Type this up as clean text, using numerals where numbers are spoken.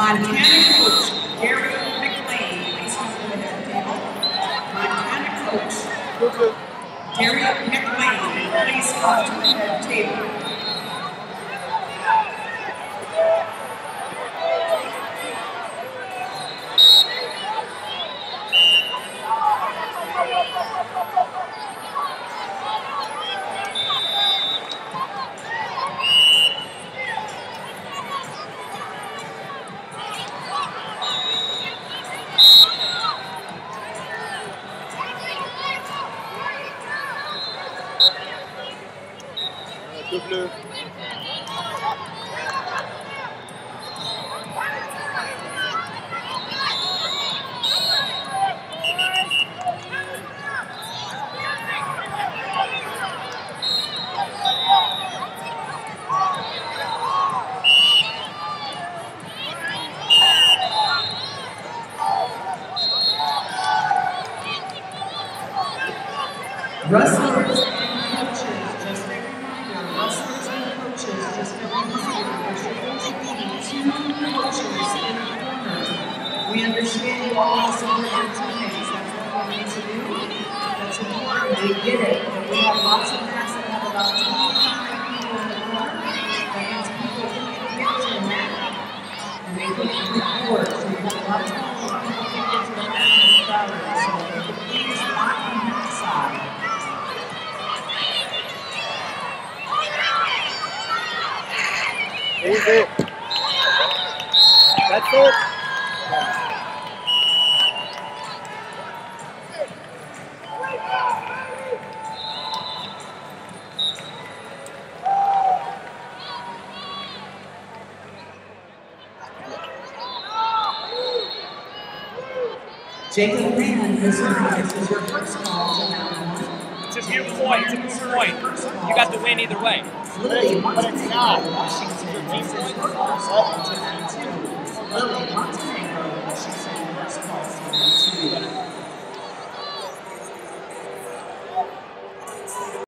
Montana coach Gary McLean, please come to the head table. Montana coach Gary McLean, please come to the head table. Bleu. Wrestlers and coaches, just a reminder, wrestlers and coaches, just a reminder, there's supposed to be 2 coaches in the corner. We understand you all want to support your teammates, that's what we need to do. That's important, we get it, but we have lots of mats that have about 25 people in the corner. That means people can't get to the mat, and they can't report, so we have a lot of people can't get to the mat in this gallery, so if you could please lock on that side. Easy. That's it. Jacob Mann, this is your first call to that one. It's a moot point. It's a moot point. You got the win either way. Lily Montenegro, Washington, this is her first call to that too. Lily Montenegro, Washington, first call to that too.